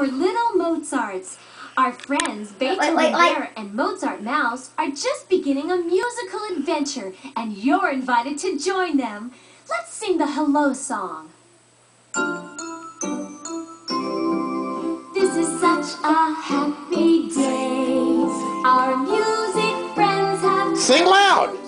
for little Mozarts. Our friends Beethoven Bear and Mozart Mouse are just beginning a musical adventure, and you're invited to join them. Let's sing the hello song. This is such a happy day. Our music friends have... Sing loud!